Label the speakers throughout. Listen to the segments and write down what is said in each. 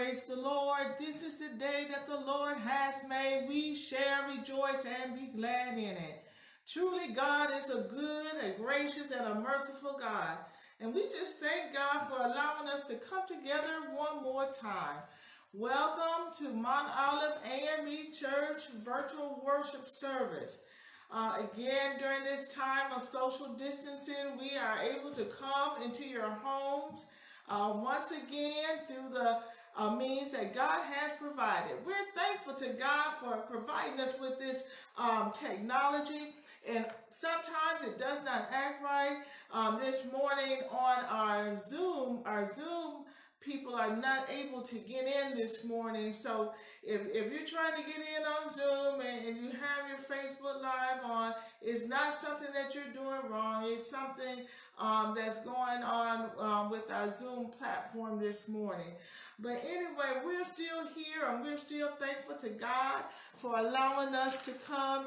Speaker 1: Praise the Lord. This is the day that the Lord has made. We shall rejoice and be glad in it. Truly, God is a good, a gracious, and a merciful God. And we just thank God for allowing us to come together one more time. Welcome to Mount Olive AME Church virtual worship service. Again, during this time of social distancing, we are able to come into your homes once again through the means that God has provided. We're thankful to God for providing us with this technology, and sometimes it does not act right. This morning on our Zoom people are not able to get in this morning. So if you're trying to get in on Zoom and you have your Facebook Live on, it's not something that you're doing wrong. It's something that's going on with our Zoom platform this morning. But anyway, we're still here and we're still thankful to God for allowing us to come.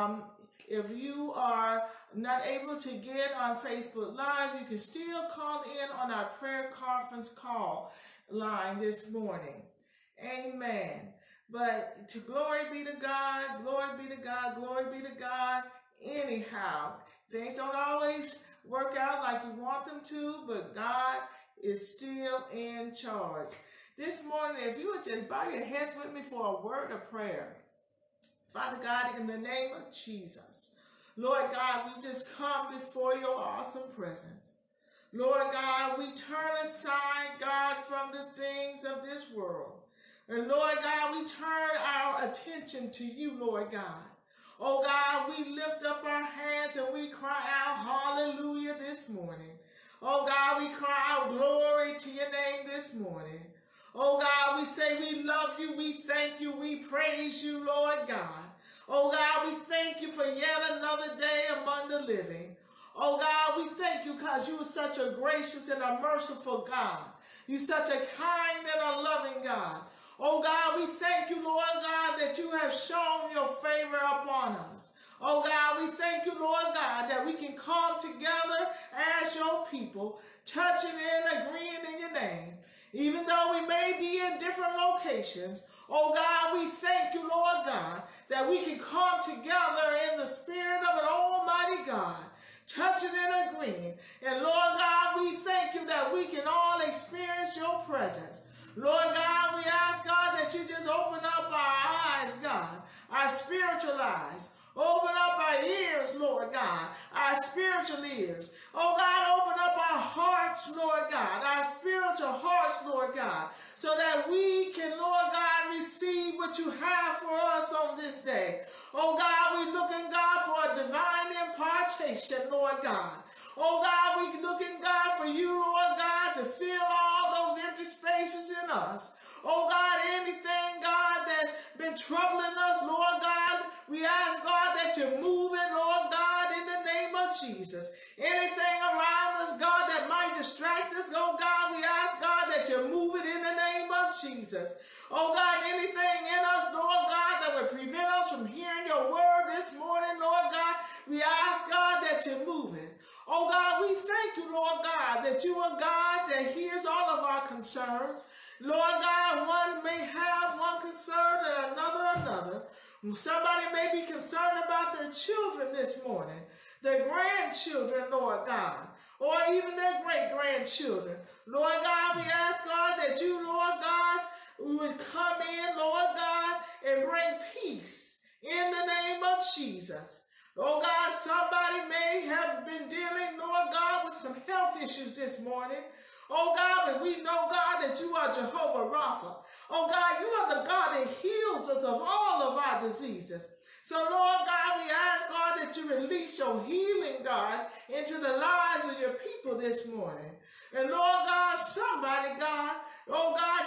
Speaker 1: If you are not able to get on Facebook Live, you can still call in on our prayer conference call line this morning. Amen. But to glory be to God, glory be to God, glory be to God. Anyhow, things don't always work out like you want them to, but God is still in charge. This morning, if you would just bow your heads with me for a word of prayer. Father God, in the name of Jesus, Lord God, we just come before your awesome presence. Lord God, we turn aside, God, from the things of this world. And Lord God, we turn our attention to you, Lord God. Oh God, we lift up our hands and we cry out hallelujah this morning. Oh God, we cry out glory to your name this morning. Oh God, we say we love you, we thank you, we praise you, Lord God. Oh God, we thank you for yet another day among the living. Oh God, we thank you because you are such a gracious and a merciful God. You're such a kind and a loving God. Oh God, we thank you, Lord God, that you have shown your favor upon us. Oh God, we thank you, Lord God, that we can come together as your people, touching and agreeing in your name. Even though we may be in different locations, oh God, we thank you, Lord God, that we can come together in the spirit of an almighty God, touching and agreeing. And Lord God, we thank you that we can all experience your presence. Lord God, we ask, God, that you just open up our eyes, God, our spiritual eyes. Open up our ears, Lord God, our spiritual ears. Oh God, open up our hearts, Lord God, our spiritual hearts, Lord God, so that we can, Lord God, receive what you have for us on this day. Oh God, we looking, God, for a divine impartation, Lord God. Oh God, we looking, God, for you, Lord God, to fill all those empty spaces in us. Oh God, anything, God, that's been troubling us, Lord God, we ask, God, that you move it, Lord God, in the name of Jesus. Anything around us, God, that might distract us, oh God, we ask, God, that you move it in the name of Jesus. Oh God, anything in us, Lord God, that would prevent us from hearing your word this morning, Lord God, we ask, God, that you move it. Oh God, we thank you, Lord God, that you are God that hears all of our concerns. Lord God, one may have one concern and another. Somebody may be concerned about their children this morning, their grandchildren, Lord God, or even their great-grandchildren. Lord God, we ask, God, that you, Lord God, would come in, Lord God, and bring peace in the name of Jesus. Oh God, somebody may have been dealing, Lord God, with some health issues this morning. Oh God, but we know, God, that you are Jehovah Rapha. Oh God, you are the God that heals us of all of our diseases. So Lord God, we ask, God, that you release your healing, God, into the lives of your people this morning. And Lord God, somebody, God, oh God,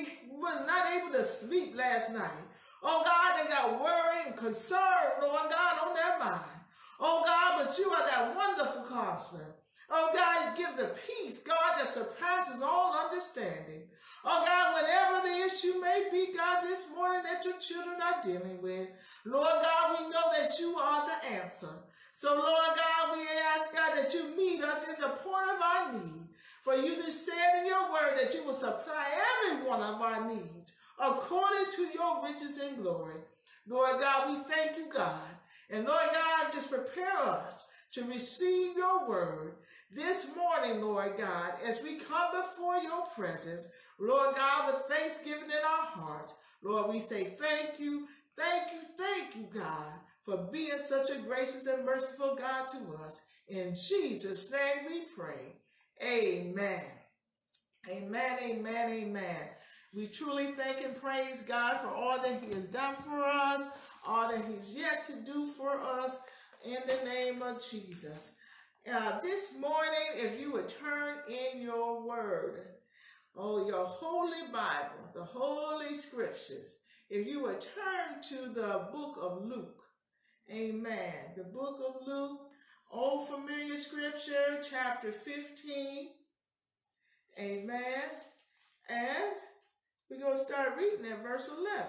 Speaker 1: was not able to sleep last night. Oh God, they got worry and concern, Lord God, on their mind. Oh God, but you are that wonderful counselor. Oh God, give the peace, God, that surpasses all understanding. Oh God, whatever the issue may be, God, this morning that your children are dealing with, Lord God, we know that you are the answer. So Lord God, we ask, God, that you meet us in the point of our need. For you just said in your word that you will supply every one of of our needs, according to your riches and glory. Lord God, we thank you, God. And Lord God, just prepare us to receive your word this morning, Lord God, as we come before your presence, Lord God, with thanksgiving in our hearts. Lord, we say thank you, God, for being such a gracious and merciful God to us. In Jesus' name we pray. Amen. Amen, amen, amen. We truly thank and praise God for all that he has done for us, all that he's yet to do for us, in the name of Jesus. This morning, if you would turn in your word, your holy Bible, the holy scriptures, if you would turn to the book of Luke, amen, the book of Luke, old familiar scripture, chapter 15, amen, and we're going to start reading at verse 11.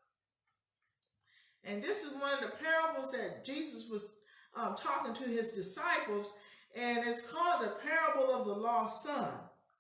Speaker 1: And this is one of the parables that Jesus was talking to his disciples, and it's called the parable of the lost son.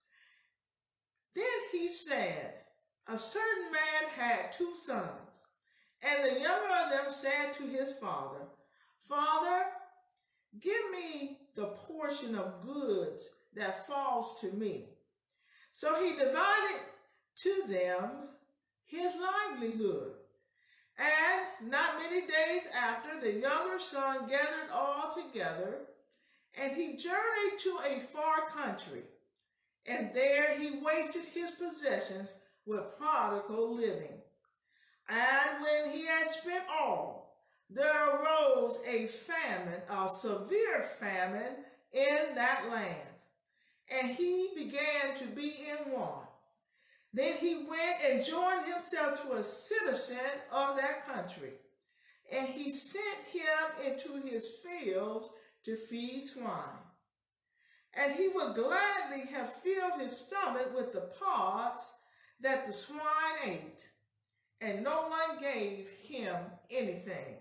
Speaker 1: Then he said, a certain man had 2 sons, and the younger of them said to his father, Father, give me the portion of goods that falls to me. So he divided to them his livelihood. And not many days after, the younger son gathered all together, and he journeyed to a far country. And there he wasted his possessions with prodigal living. And when he had spent all, there arose a famine, a severe famine in that land. And he began to be in want. Then he went and joined himself to a citizen of that country, and he sent him into his fields to feed swine. And he would gladly have filled his stomach with the pods that the swine ate, and no one gave him anything.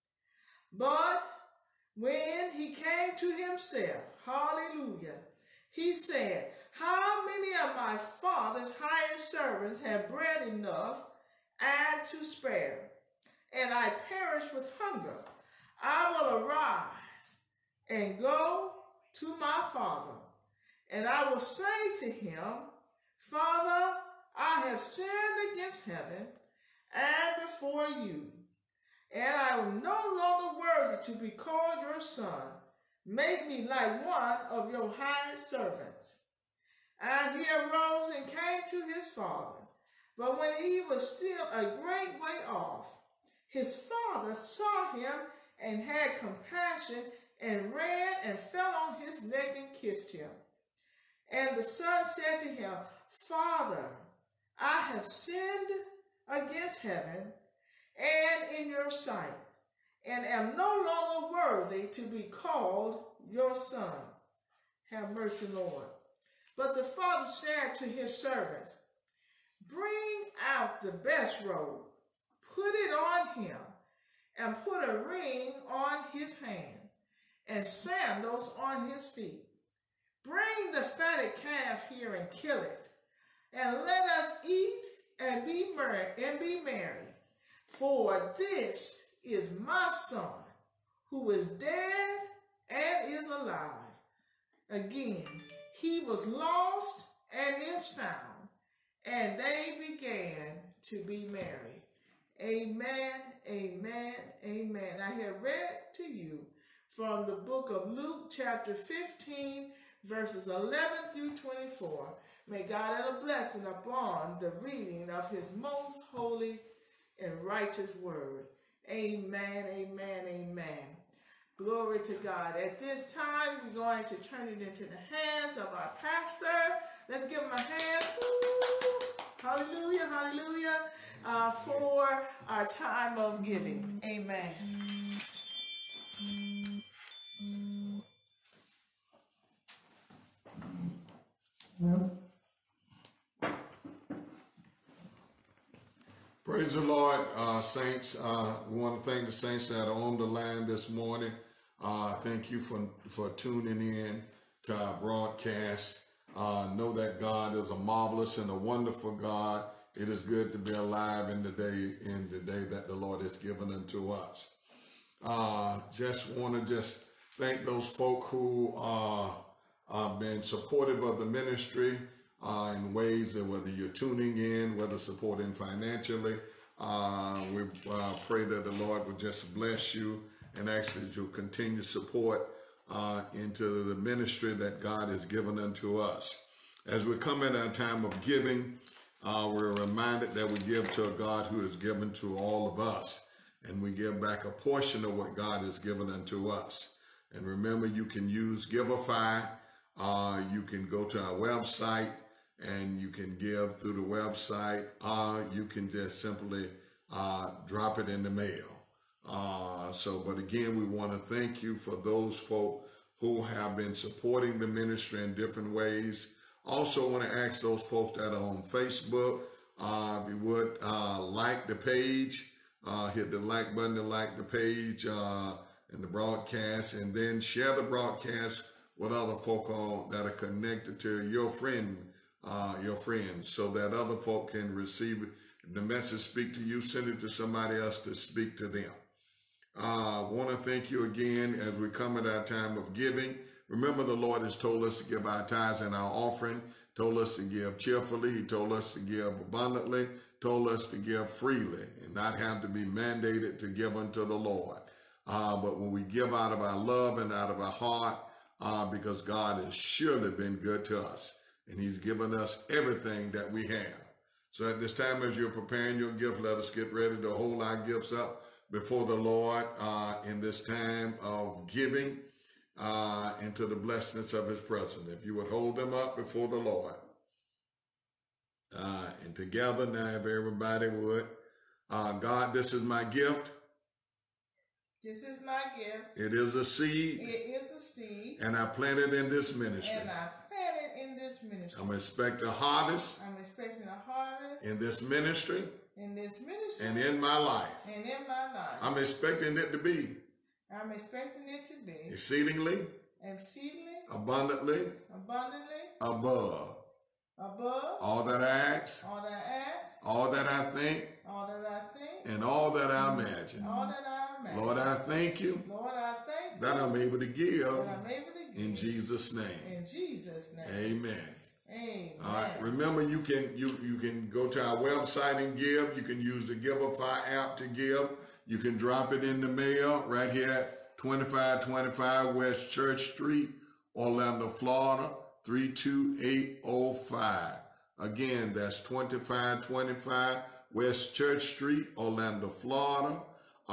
Speaker 1: But when he came to himself, hallelujah, he said, how many of my father's hired servants have bread enough and to spare, and I perish with hunger? I will arise and go to my father, and I will say to him, Father, I have sinned against heaven and before you, and I am no longer worthy to be called your son. Make me like one of your hired servants. And he arose and came to his father. But when he was still a great way off, his father saw him and had compassion and ran and fell on his neck and kissed him. And the son said to him, Father, I have sinned against heaven and in your sight, and am no longer worthy to be called your son. Have mercy, Lord. But the father said to his servants, bring out the best robe, put it on him, and put a ring on his hand, and sandals on his feet. Bring the fatted calf here and kill it, and let us eat and be merry. For this is my son, who is dead and is alive. Again, he was lost and is found, and they began to be merry. Amen, amen, amen. I have read to you from the book of Luke, chapter 15, verses 11 through 24. May God add a blessing upon the reading of his most holy and righteous word. Amen, amen, amen. Glory to God. At this time, we're going to turn it into the hands of our pastor. Let's give him a hand. Woo! Hallelujah, hallelujah, for our time of giving. Amen.
Speaker 2: Praise the Lord, saints. We want to thank the saints that are on the line this morning. Thank you for tuning in to our broadcast. Know that God is a marvelous and a wonderful God. it is good to be alive in the day that the Lord has given unto us. Just want to just thank those folk who have been supportive of the ministry in ways that whether you're tuning in, whether supporting financially, we pray that the Lord will just bless you and actually you'll continue support into the ministry that God has given unto us. As we come in our time of giving, we're reminded that we give to a God who has given to all of us, and we give back a portion of what God has given unto us. And remember, you can use Giveify. You can go to our website and you can give through the website. You can just simply drop it in the mail. But again, we want to thank you for those folk who have been supporting the ministry in different ways. Also want to ask those folks that are on Facebook, if you would like the page, hit the like button to like the page and the broadcast, and then share the broadcast with other folk that are connected to your friends, so that other folk can receive it. If the message speak to you, send it to somebody else to speak to them. I want to thank you again as we come at our time of giving. Remember, the Lord has told us to give our tithes and our offering, told us to give cheerfully, he told us to give abundantly, told us to give freely, and not have to be mandated to give unto the Lord. But when we give out of our love and out of our heart, because God has surely been good to us, and he's given us everything that we have. So at this time, as you're preparing your gift, let us get ready to hold our gifts up before the Lord in this time of giving into the blessedness of his presence. If you would hold them up before the Lord. And together now, if everybody would. God, this is my gift.
Speaker 1: This is my gift.
Speaker 2: It is a seed.
Speaker 1: It is a seed.
Speaker 2: And I planted in this ministry.
Speaker 1: And I planted in this ministry.
Speaker 2: I'm expecting a harvest.
Speaker 1: I'm expecting a harvest.
Speaker 2: In this ministry.
Speaker 1: In this ministry.
Speaker 2: And in my life.
Speaker 1: And in my life.
Speaker 2: I'm expecting it to be.
Speaker 1: I'm expecting it to be.
Speaker 2: Exceedingly.
Speaker 1: Exceedingly.
Speaker 2: Abundantly.
Speaker 1: Abundantly.
Speaker 2: Above.
Speaker 1: Above.
Speaker 2: All that I ask.
Speaker 1: All that I ask.
Speaker 2: All that I think.
Speaker 1: All that I think.
Speaker 2: And all that I imagine.
Speaker 1: All that I imagine.
Speaker 2: Lord, I thank you.
Speaker 1: Lord, I thank you.
Speaker 2: That I'm able to give.
Speaker 1: That I'm able to give.
Speaker 2: In Jesus' name.
Speaker 1: In Jesus' name.
Speaker 2: Amen.
Speaker 1: Amen.
Speaker 2: All right. Remember, you can go to our website and give. You can use the Giveify app to give. You can drop it in the mail right here at 2525 West Church Street, Orlando, Florida, 32805. Again, that's 2525 West Church Street, Orlando, Florida,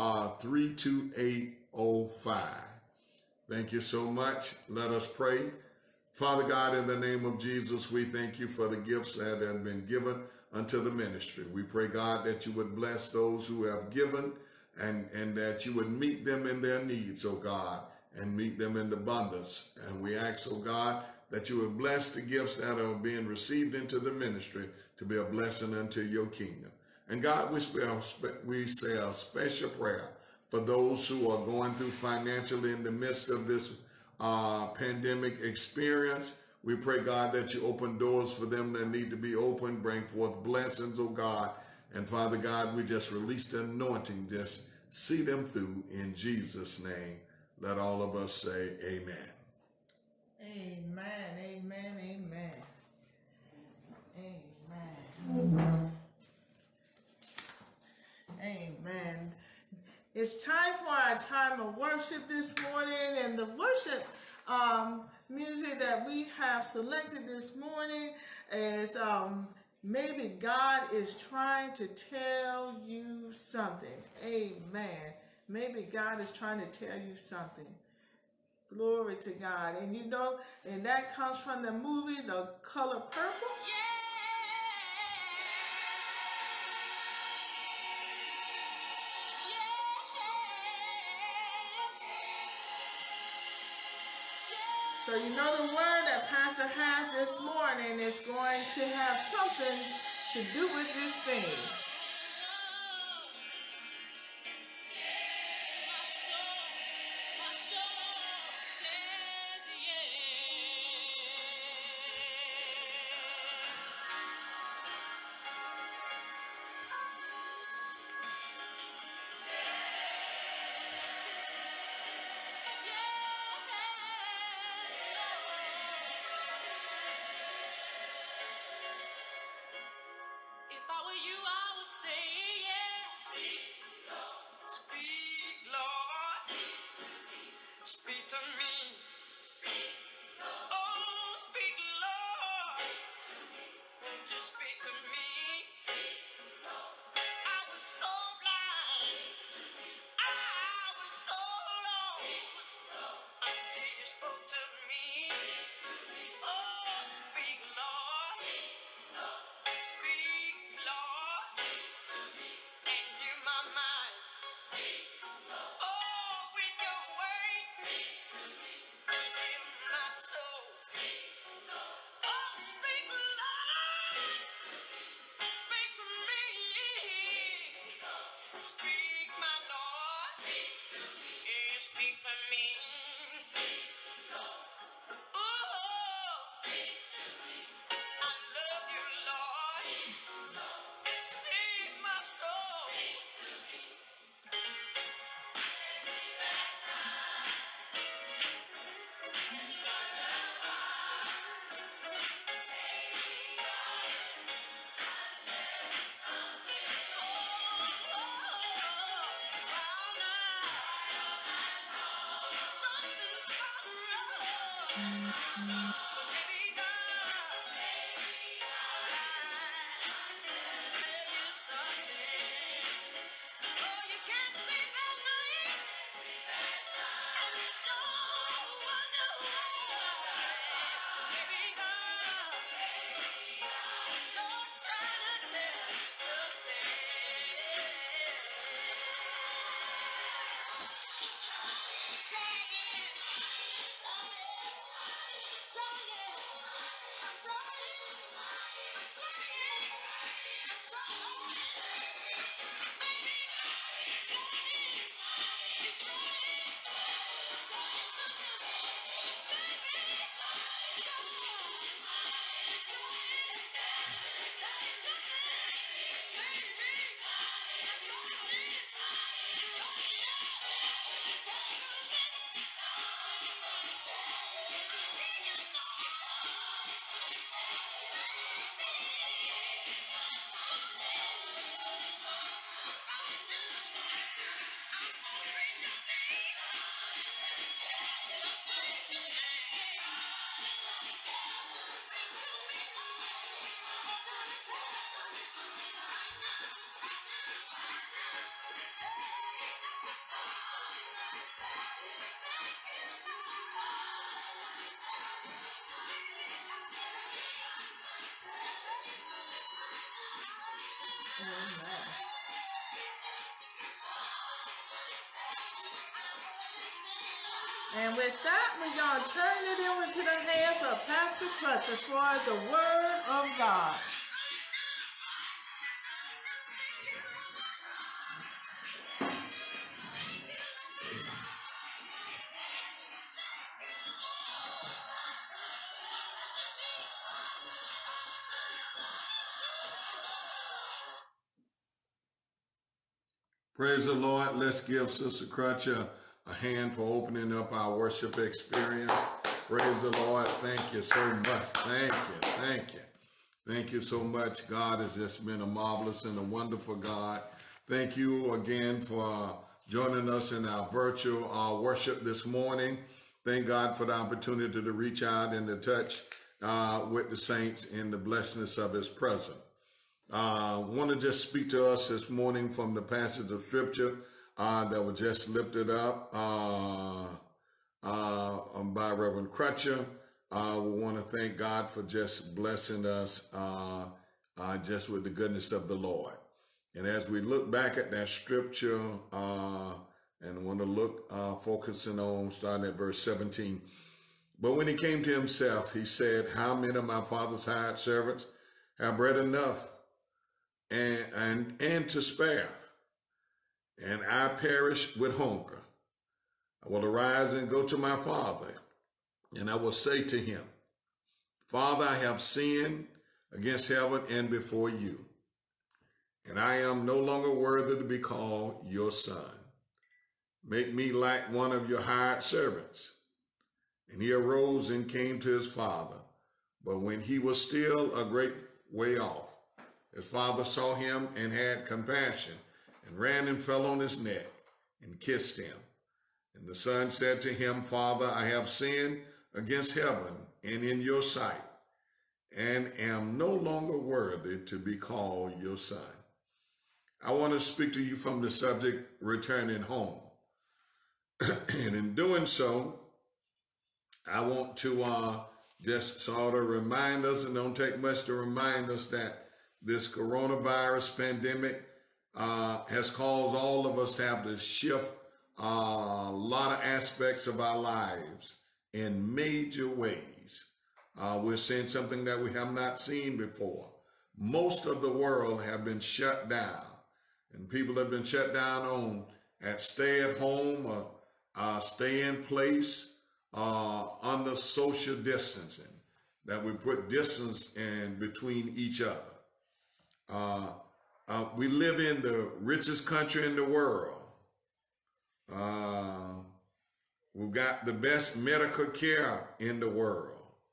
Speaker 2: 32805. Thank you so much. Let us pray. Father God, in the name of Jesus, we thank you for the gifts that have been given unto the ministry. We pray, God, that you would bless those who have given and that you would meet them in their needs, oh God, and meet them in abundance. And we ask, oh God, that you would bless the gifts that are being received into the ministry to be a blessing unto your kingdom. And God, we say a special prayer for those who are going through financially in the midst of this pandemic experience. We pray, God, that you open doors for them that need to be opened, bring forth blessings, oh God. And Father God, we just release the anointing, just see them through in Jesus' name. Let all of us say amen.
Speaker 1: Amen, amen, amen. Amen. Amen. It's time for our time of worship this morning, and the worship music that we have selected this morning is maybe God is trying to tell you something. Amen. Maybe God is trying to tell you something. Glory to God. And you know, and that comes from the movie The Color Purple. So you know the word that Pastor has this morning is going to have something to do with this thing. you, I would say yes. Speak, Lord. Speak to me. Oh, speak, Lord. Won't you speak to me? I was so blind. I was so lost until you spoke to me. Oh, speak, Lord. Speak, Lord. And hear my mind. Oh, with your word, hear my soul. Oh, speak, Lord. Speak to me. Speak, my Lord. Yeah, speak to me. Oh, I love you, Lord. Save my soul. And with that, we're going to turn it over to the hands of Pastor Crutcher for the Word of God.
Speaker 2: Praise the Lord. Let's give Sister Crutcher a hand for opening up our worship experience. Praise the Lord. Thank you so much. Thank you. Thank you. Thank you so much. God has just been a marvelous and a wonderful God. Thank you again for joining us in our virtual worship this morning. Thank God for the opportunity to reach out and to touch with the saints in the blessedness of his presence. I want to just speak to us this morning from the passage of scripture that was just lifted up by Reverend Crutcher. We want to thank God for just blessing us just with the goodness of the Lord. And as we look back at that scripture and want to look focusing on starting at verse 17. But when he came to himself, he said, how many of my father's hired servants have bread enough and to spare, and I perish with hunger? I will arise and go to my father, and I will say to him, Father, I have sinned against heaven and before you, and I am no longer worthy to be called your son. Make me like one of your hired servants. And he arose and came to his father. But when he was still a great way off, His father saw him and had compassion, and ran and fell on his neck and kissed him. And the son said to him, Father, I have sinned against heaven and in your sight, and am no longer worthy to be called your son. I want to speak to you from the subject, returning home. And in doing so, I want to just sort of remind us, and don't take much to remind us, that this coronavirus pandemic has caused all of us to have to shift a lot of aspects of our lives in major ways. We're seeing something that we have not seen before. Most of the world have been shut down, and people have been shut down at stay at home or stay in place under social distancing, that we put distance in between each other. We live in the richest country in the world. We've got the best medical care in the world.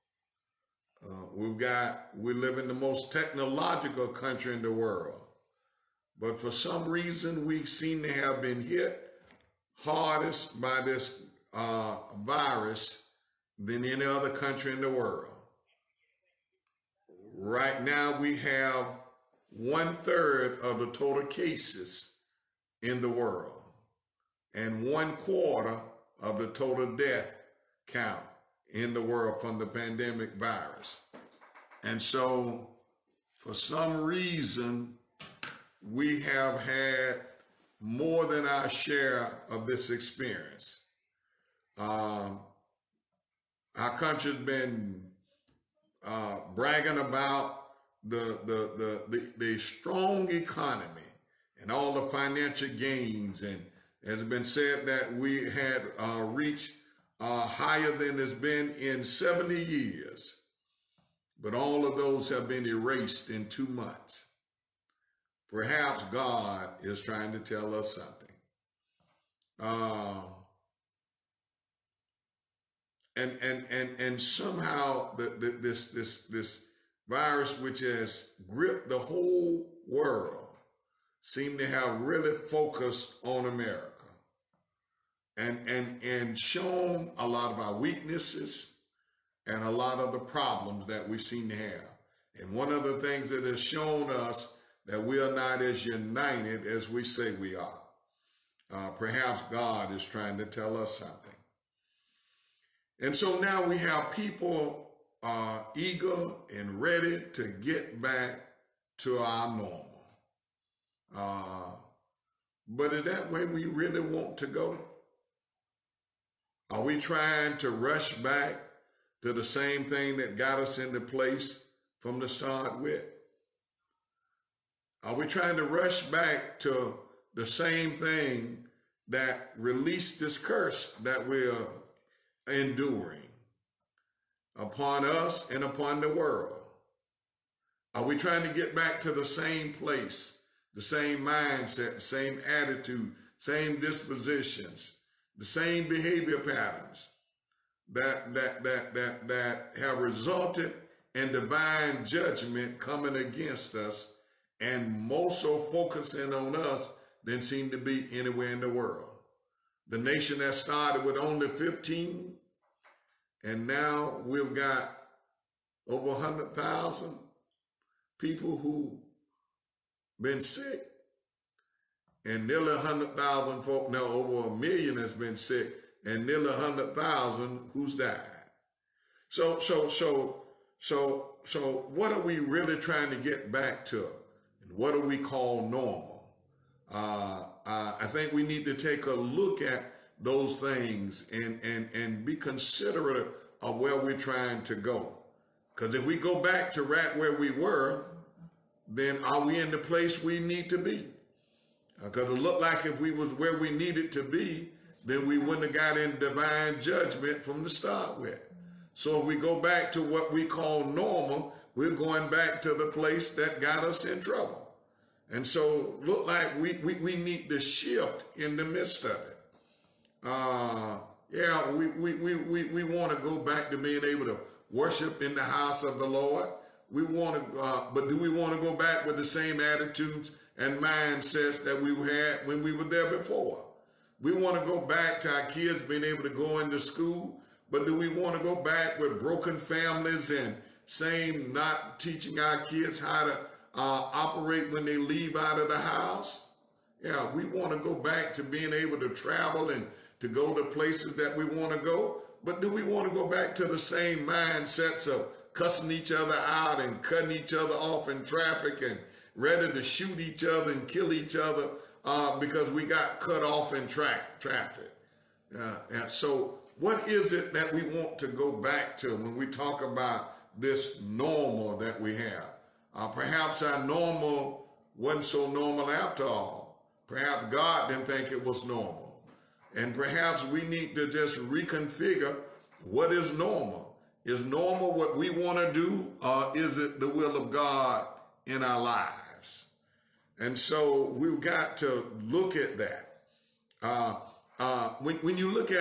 Speaker 2: We live in the most technological country in the world. But for some reason, we seem to have been hit hardest by this virus than any other country in the world. Right now, we have 1/3 of the total cases in the world and 1/4 of the total death count in the world from the pandemic virus. And so, for some reason, we have had more than our share of this experience. Our country's been bragging about the strong economy and all the financial gains, and it has been said that we had reached higher than it's been in 70 years. But all of those have been erased in 2 months. Perhaps God is trying to tell us something. And somehow this virus, which has gripped the whole world, seemed to have really focused on America and shown a lot of our weaknesses and a lot of the problems that we seem to have. And one of the things that has shown us that we are not as united as we say we are. Perhaps God is trying to tell us something. And so now we have people eager and ready to get back to our normal. But is that where we really want to go? Are we trying to rush back to the same thing that got us into place from the start with? Are we trying to rush back to the same thing that released this curse that we're enduring upon us and upon the world? Are we trying to get back to the same place, the same mindset, same attitude, same dispositions, the same behavior patterns that have resulted in divine judgment coming against us, and more so focusing on us than seem to be anywhere in the world? The nation that started with only 15, and now we've got over 100,000 people who been sick, and nearly 100,000 folk, now over 1 million has been sick, and nearly 100,000 who's died. So what are we really trying to get back to? And what do we call normal? I think we need to take a look at those things and be considerate of where we're trying to go. Because if we go back to right where we were, then are we in the place we need to be? Because it looked like if we was where we needed to be, then we wouldn't have got in divine judgment from the start with. So if we go back to what we call normal, we're going back to the place that got us in trouble. And so look like we need to shift in the midst of it. We want to go back to being able to worship in the house of the Lord. but do we want to go back with the same attitudes and mindsets that we had when we were there before? We want to go back to our kids being able to go into school, but do we want to go back with broken families and not teaching our kids how to operate when they leave out of the house? Yeah, we want to go back to being able to travel and to go to places that we want to go, but do we want to go back to the same mindsets of cussing each other out and cutting each other off in traffic and ready to shoot each other and kill each other because we got cut off in traffic? And so what is it that we want to go back to when we talk about this normal that we have? Perhaps our normal wasn't so normal after all. Perhaps God didn't think it was normal. And perhaps we need to just reconfigure what is normal. Is normal what we want to do, or is it the will of God in our lives? And so we've got to look at that. When you look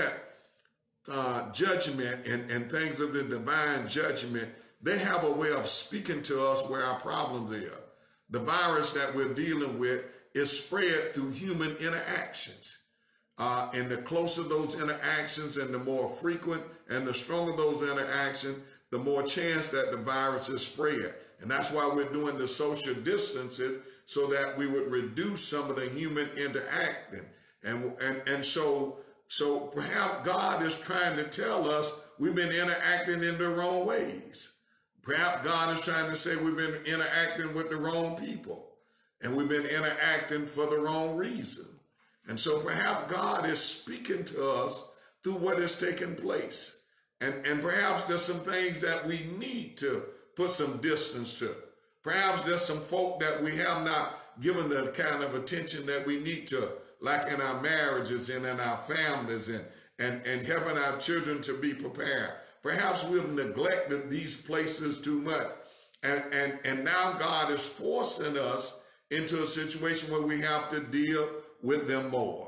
Speaker 2: at judgment and things of the divine judgment, they have a way of speaking to us where our problems are. The virus that we're dealing with is spread through human interactions. And the closer those interactions and the more frequent and the stronger those interactions, the more chance that the virus is spread. And that's why we're doing the social distances, so that we would reduce some of the human interacting. And so perhaps God is trying to tell us we've been interacting in the wrong ways. Perhaps God is trying to say we've been interacting with the wrong people, and we've been interacting for the wrong reason. And so perhaps God is speaking to us through what is taking place. And perhaps there's some things that we need to put some distance to. Perhaps there's some folk that we have not given the kind of attention that we need to, like in our marriages and in our families and helping our children to be prepared. Perhaps we've neglected these places too much. And now God is forcing us into a situation where we have to deal with them more.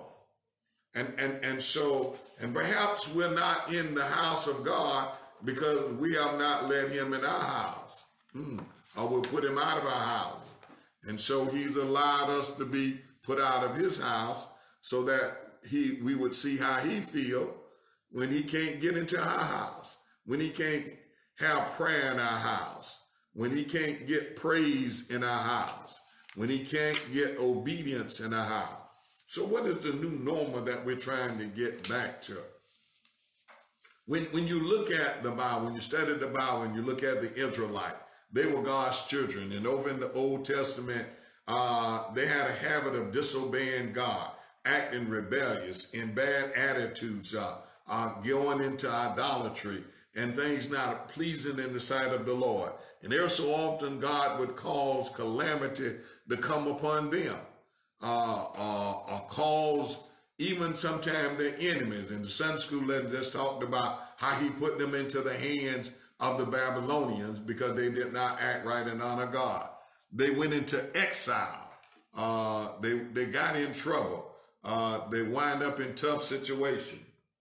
Speaker 2: And perhaps we're not in the house of God because we have not let him in our house. Or we'll put him out of our house. And so he's allowed us to be put out of his house so that we would see how he feel when he can't get into our house, when he can't have prayer in our house, when he can't get praise in our house, when he can't get obedience in our house. So what is the new normal that we're trying to get back to? When you look at the Bible, when you study the Bible and you look at the Israelites, they were God's children. And over in the Old Testament, they had a habit of disobeying God, acting rebellious, in bad attitudes, going into idolatry, and things not pleasing in the sight of the Lord. And there so often God would cause calamity to come upon them, or cause even sometimes their enemies. And the Sunday school lesson just talked about how he put them into the hands of the Babylonians because they did not act right and honor God. They went into exile. They got in trouble. They wind up in tough situations.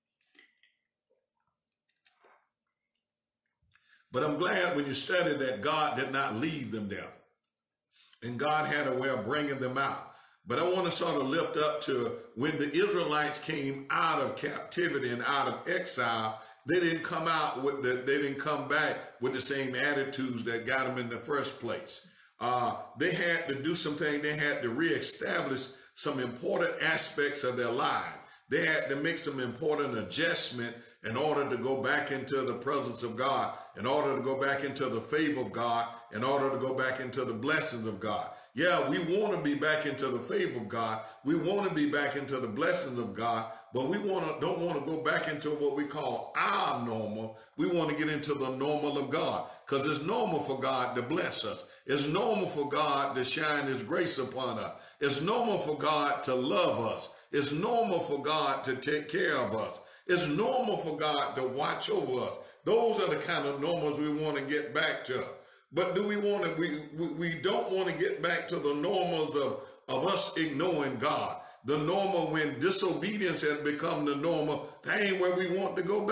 Speaker 2: But I'm glad when you study that God did not leave them there. And God had a way of bringing them out. But I want to sort of lift up to when the Israelites came out of captivity and out of exile, they didn't come back with the same attitudes that got them in the first place. They had to do some things. They had to reestablish some important aspects of their life. They had to make some important adjustment in order to go back into the presence of God, in order to go back into the favor of God, in order to go back into the blessings of God. Yeah, we want to be back into the favor of God. We want to be back into the blessings of God, but we don't want to go back into what we call our normal. We want to get into the normal of God, because it's normal for God to bless us. It's normal for God to shine his grace upon us. It's normal for God to love us. It's normal for God to take care of us. It's normal for God to watch over us. Those are the kind of normals we want to get back to. But do we want to, we don't want to get back to the normals of us ignoring God. The normal when disobedience has become the normal, that ain't where we want to go back.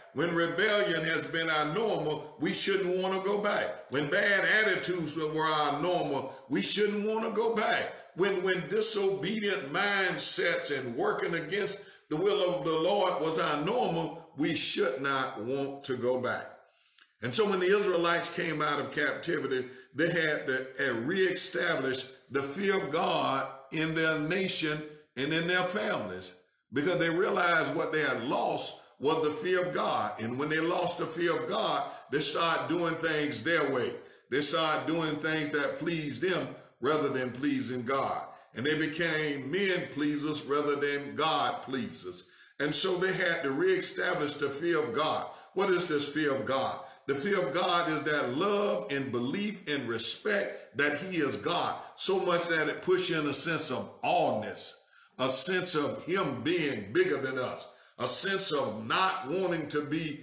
Speaker 2: When rebellion has been our normal, we shouldn't want to go back. When bad attitudes were our normal, we shouldn't want to go back. When disobedient mindsets and working against the will of the Lord was our normal, we should not want to go back. And so when the Israelites came out of captivity, they had to reestablish the fear of God in their nation and in their families, because they realized what they had lost was the fear of God. And when they lost the fear of God, they started doing things their way. They started doing things that pleased them rather than pleasing God. And they became men pleasers rather than God pleasers. And so they had to reestablish the fear of God. What is this fear of God? The fear of God is that love and belief and respect that he is God, so much that it puts you in a sense of awness, a sense of him being bigger than us, a sense of not wanting to be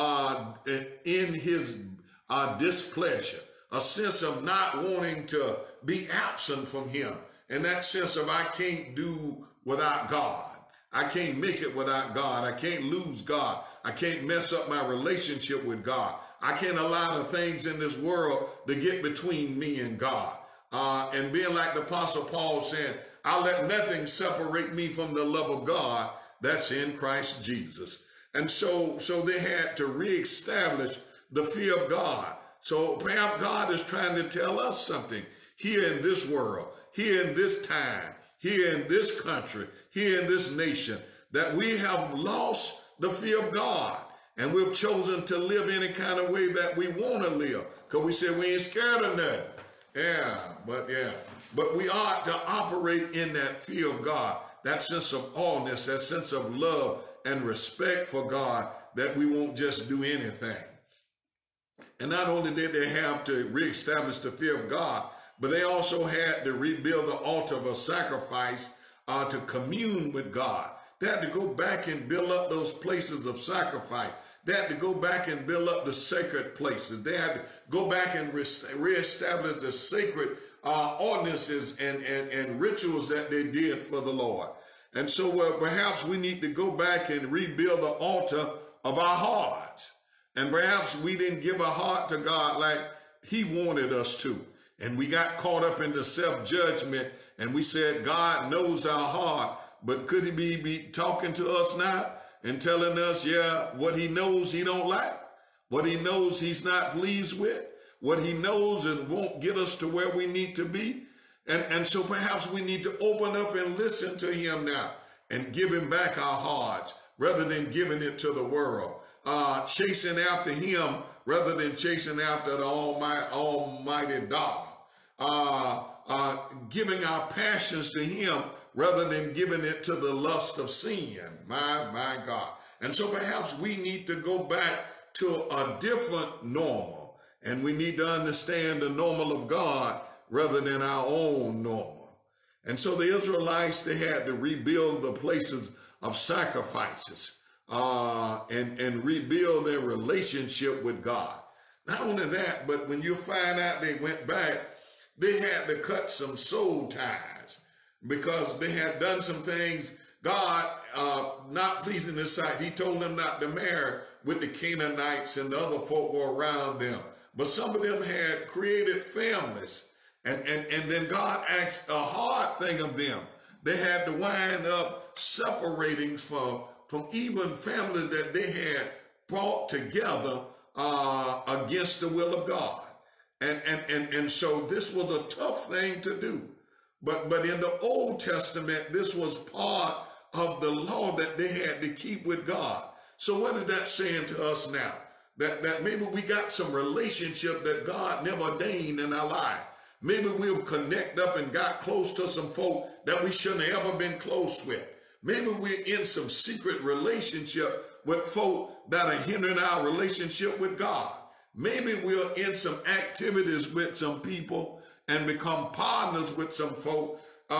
Speaker 2: in his displeasure, a sense of not wanting to be absent from him, and that sense of I can't do without God. I can't make it without God. I can't lose God. I can't mess up my relationship with God. I can't allow the things in this world to get between me and God. And being like the Apostle Paul said, I'll let nothing separate me from the love of God that's in Christ Jesus. And so they had to reestablish the fear of God. So perhaps God is trying to tell us something here in this world, here in this time, here in this country, here in this nation, that we have lost the fear of God. And we've chosen to live any kind of way that we want to live, because we say we ain't scared of nothing. But we ought to operate in that fear of God, that sense of awness, that sense of love and respect for God, that we won't just do anything. And not only did they have to reestablish the fear of God, but they also had to rebuild the altar of a sacrifice to commune with God. They had to go back and build up those places of sacrifice. They had to go back and build up the sacred places. They had to go back and reestablish the sacred ordinances and rituals that they did for the Lord. And so perhaps we need to go back and rebuild the altar of our hearts. And perhaps we didn't give a heart to God like he wanted us to. And we got caught up in the self-judgment, and we said, God knows our heart, but could he be talking to us now and telling us, what he knows he don't like, what he knows he's not pleased with, what he knows and won't get us to where we need to be? And so perhaps we need to open up and listen to him now and give him back our hearts rather than giving it to the world, chasing after him rather than chasing after the almighty dollar, giving our passions to him rather than giving it to the lust of sin. My God. And so perhaps we need to go back to a different normal, and we need to understand the normal of God rather than our own normal. And so the Israelites, they had to rebuild the places of sacrifices and rebuild their relationship with God. Not only that, but when you find out they went back, they had to cut some soul ties because they had done some things God not pleasing his sight. He told them not to marry with the Canaanites and the other folk were around them. But some of them had created families. And then God asked a hard thing of them. They had to wind up separating from even families that they had brought together against the will of God. And so this was a tough thing to do. But in the Old Testament, this was part of the law that they had to keep with God. So what is that saying to us now? That maybe we got some relationship that God never ordained in our life. Maybe we've connected up and got close to some folk that we shouldn't have ever been close with. Maybe we're in some secret relationship with folk that are hindering our relationship with God. Maybe we're in some activities with some people and become partners with some folk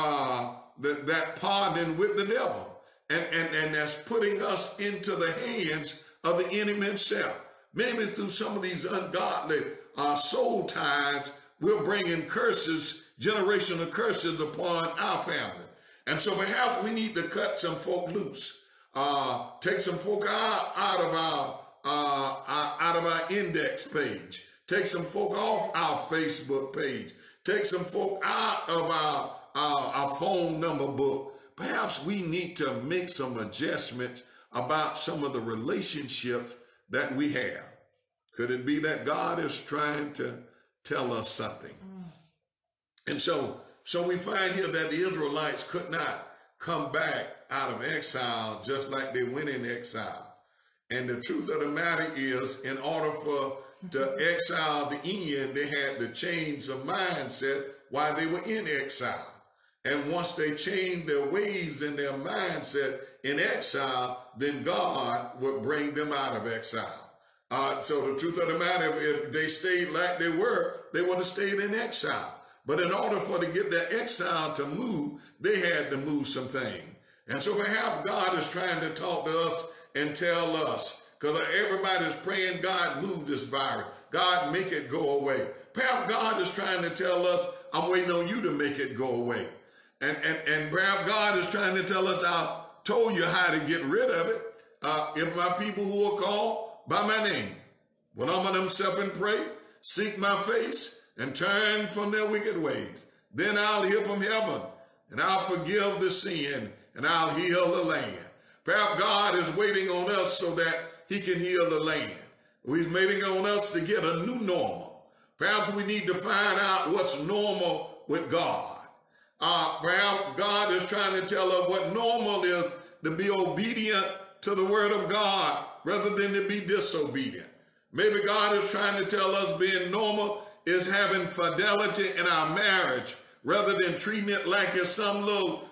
Speaker 2: that partnering with the devil. And that's putting us into the hands of the enemy himself. Maybe through some of these ungodly soul ties, we're bringing curses, generational curses upon our family. And so perhaps we need to cut some folk loose, take some folk out of out of our index page. Take some folk off our Facebook page. Take some folk out of our phone number book. Perhaps we need to make some adjustments about some of the relationships that we have. Could it be that God is trying to tell us something? And so we find here that the Israelites could not come back out of exile just like they went in exile. And the truth of the matter is, in order for the exile to end, they had to change the mindset while they were in exile. And once they changed their ways and their mindset in exile, then God would bring them out of exile. So the truth of the matter, if they stayed like they were, they would have stayed in exile. But in order for to get their exile to move, they had to move some things. And so perhaps God is trying to talk to us and tell us, because everybody's praying, God, move this virus. God, make it go away. Perhaps God is trying to tell us, I'm waiting on you to make it go away. And perhaps God is trying to tell us, I told you how to get rid of it. If my people who are called by my name will humble themselves and pray, seek my face, and turn from their wicked ways, then I'll hear from heaven, and I'll forgive the sin, and I'll heal the land. Perhaps God is waiting on us so that he can heal the land. He's waiting on us to get a new normal. Perhaps we need to find out what's normal with God. Perhaps God is trying to tell us what normal is, to be obedient to the word of God rather than to be disobedient. Maybe God is trying to tell us being normal is having fidelity in our marriage rather than treating it like it's some little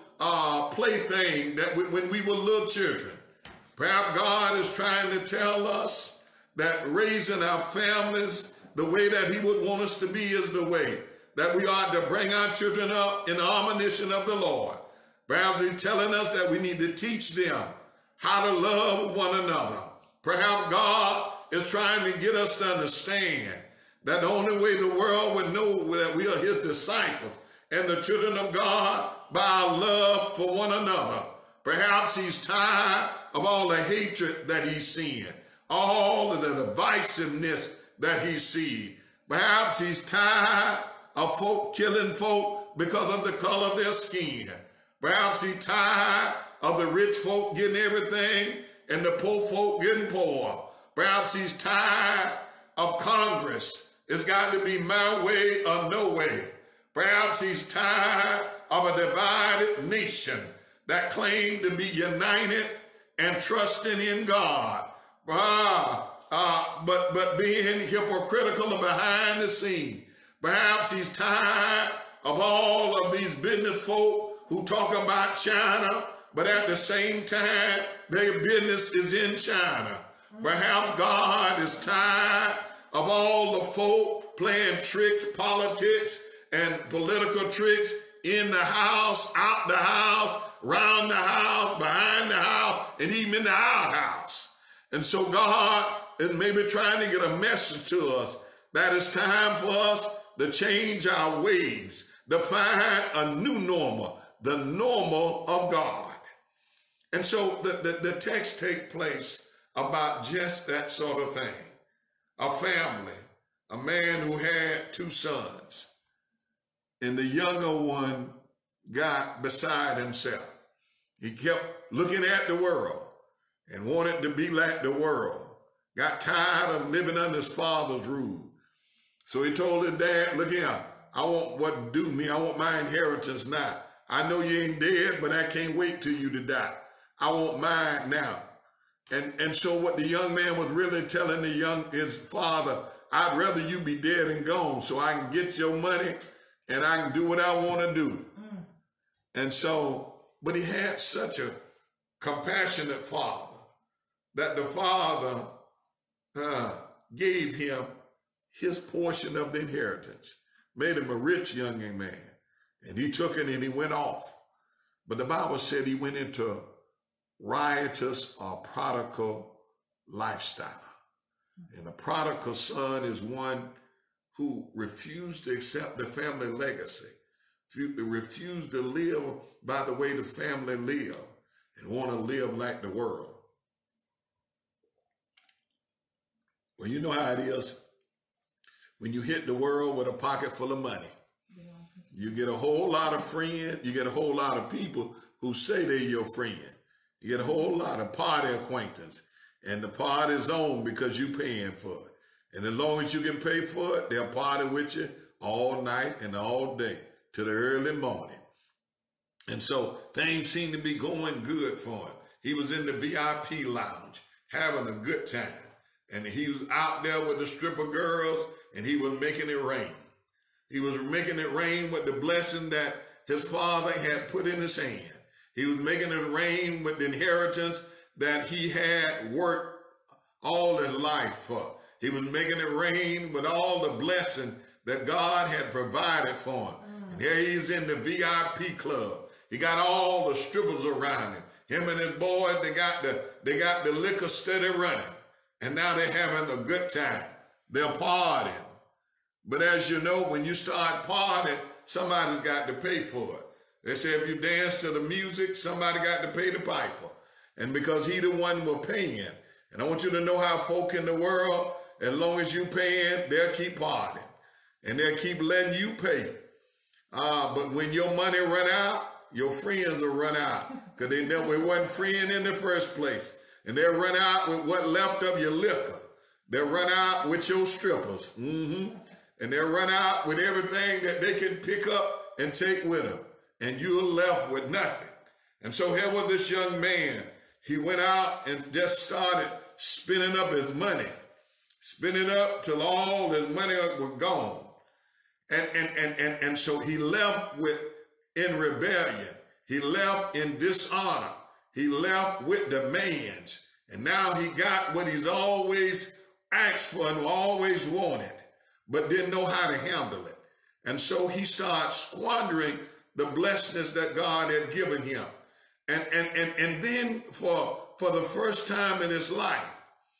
Speaker 2: plaything that when we were little children. Perhaps God is trying to tell us that raising our families the way that he would want us to be is the way that we ought to bring our children up in the admonition of the Lord. Perhaps he's telling us that we need to teach them how to love one another. Perhaps God is trying to get us to understand that the only way the world would know that we are his disciples and the children of God by our love for one another. Perhaps he's tired of all the hatred that he's seeing, all of the divisiveness that he sees. Perhaps he's tired of folk killing folk because of the color of their skin. Perhaps he's tired of the rich folk getting everything and the poor folk getting poor. Perhaps he's tired of Congress. It's got to be my way or no way. Perhaps he's tired of a divided nation that claim to be united and trusting in God, but being hypocritical behind the scene. Perhaps he's tired of all of these business folk who talk about China, but at the same time, their business is in China. Perhaps God is tired of all the folk playing tricks, politics, and political tricks in the house, out the house, round the house, behind the house, and even in the outhouse. And so God is maybe trying to get a message to us that it's time for us to change our ways, to find a new normal, the normal of God. And so the text takes place about just that sort of thing. A family, a man who had two sons, and the younger one got beside himself. He kept looking at the world and wanted to be like the world. Got tired of living under his father's rule. So he told his dad, look here, I want what to do me. I want my inheritance now. I know you ain't dead, but I can't wait till you to die. I want mine now. And so what the young man was really telling his father, I'd rather you be dead and gone so I can get your money and I can do what I want to do. And so, but he had such a compassionate father that the father gave him his portion of the inheritance, made him a rich young man. And he took it and he went off. But the Bible said he went into riotous or prodigal lifestyle. And a prodigal son is one who refused to accept the family legacy, refused to live by the way the family lived and want to live like the world. Well, you know how it is. When you hit the world with a pocket full of money, you get a whole lot of friends. You get a whole lot of people who say they're your friend. You get a whole lot of party acquaintance. And the party's on because you paying for it. And as long as you can pay for it, they'll party with you all night and all day to the early morning. And so things seem to be going good for him. He was in the VIP lounge having a good time. And he was out there with the stripper girls, and he was making it rain. He was making it rain with the blessing that his father had put in his hand. He was making it rain with the inheritance that he had worked all his life for. He was making it rain with all the blessing that God had provided for him. And here he's in the VIP club. He got all the strippers around him. Him and his boys, they got the liquor steady running. And now they're having a good time. They're partying. But as you know, when you start partying, somebody's got to pay for it. They say if you dance to the music, somebody got to pay the piper. And because he the one was paying. And I want you to know how folk in the world, as long as you paying, they'll keep partying. And they'll keep letting you pay. But when your money run out, your friends will run out. Because it wasn't friend in the first place. And they'll run out with what left of your liquor. They'll run out with your strippers. And they'll run out with everything that they can pick up and take with them. And you're left with nothing. And so here was this young man. He went out and just started spending up his money. Spending up till all his money was gone. And so he left in rebellion. He left in dishonor. He left with demands. And now he got what he's always asked for and always wanted, but didn't know how to handle it. And so he started squandering the blessings that God had given him. And then for the first time in his life,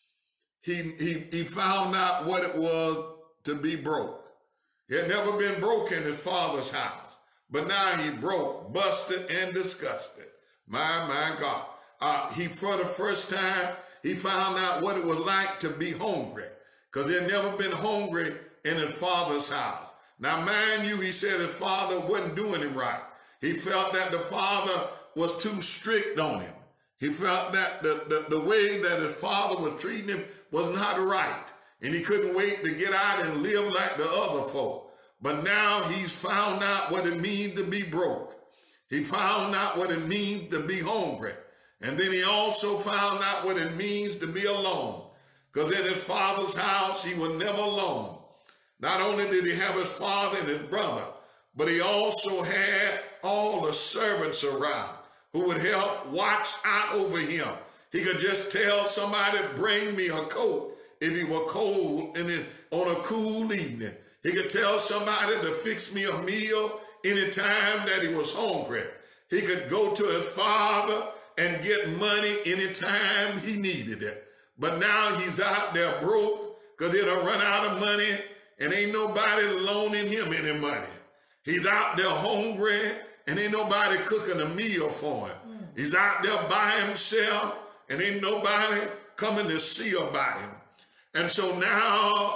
Speaker 2: he found out what it was to be broke. He had never been broke in his father's house, but now he broke, busted, and disgusted. My God. He, for the first time, he found out what it was like to be hungry, because he had never been hungry in his father's house. Now, mind you, he said his father wasn't doing him right. He felt that the father was too strict on him. He felt that the way that his father was treating him was not right. And he couldn't wait to get out and live like the other folk. But now he's found out what it means to be broke. He found out what it means to be hungry. And then he also found out what it means to be alone. Because in his father's house, he was never alone. Not only did he have his father and his brother, but he also had all the servants around who would help watch out over him. He could just tell somebody, bring me a coat if he were cold and on a cool evening. He could tell somebody to fix me a meal anytime that he was hungry. He could go to his father and get money anytime he needed it. But now he's out there broke because he done run out of money and ain't nobody loaning him any money. He's out there hungry and ain't nobody cooking a meal for him. He's out there by himself and ain't nobody coming to see about him. And so now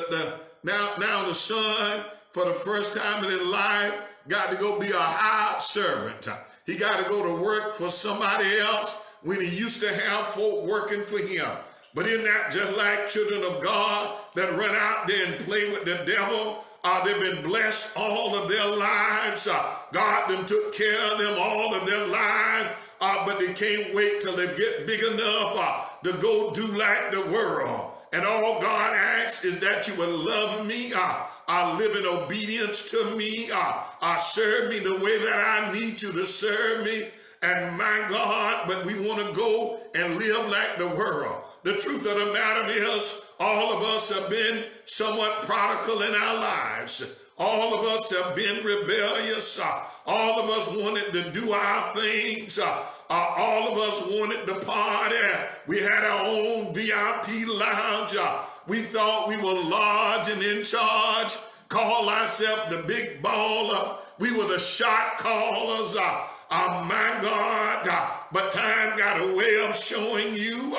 Speaker 2: the son, for the first time in his life, got to go be a hired servant. He got to go to work for somebody else when he used to have folk working for him. But isn't that just like children of God that run out there and play with the devil? They've been blessed all of their lives. God done took care of them all of their lives. But they can't wait till they get big enough to go do like the world. And all God asks is that you will love me, live in obedience to me, serve me the way that I need you to serve me. And my God, but we want to go and live like the world. The truth of the matter is, all of us have been somewhat prodigal in our lives. All of us have been rebellious. All of us wanted to do our things. All of us wanted to party. We had our own VIP lounge. We thought we were large and in charge. Call ourselves the big baller. We were the shot callers. My God. But time got a way of showing you